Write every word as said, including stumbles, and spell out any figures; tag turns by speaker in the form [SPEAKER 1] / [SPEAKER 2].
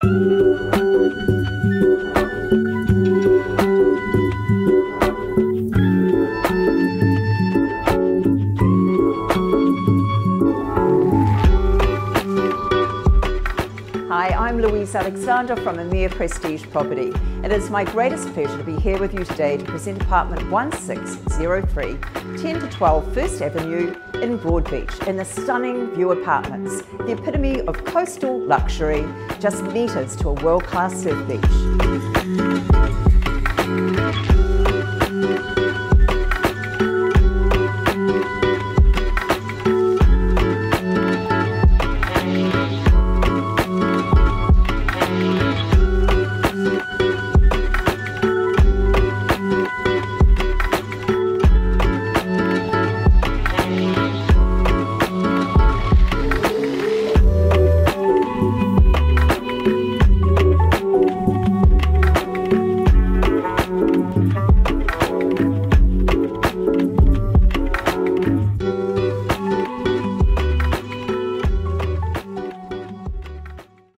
[SPEAKER 1] Hi, I'm Louise Alexander from Amir Prestige Property. It is my greatest pleasure to be here with you today to present apartment one six zero three, ten to twelve First Avenue in Broadbeach in the stunning Vue Apartments, the epitome of coastal luxury, just metres to a world-class surf beach.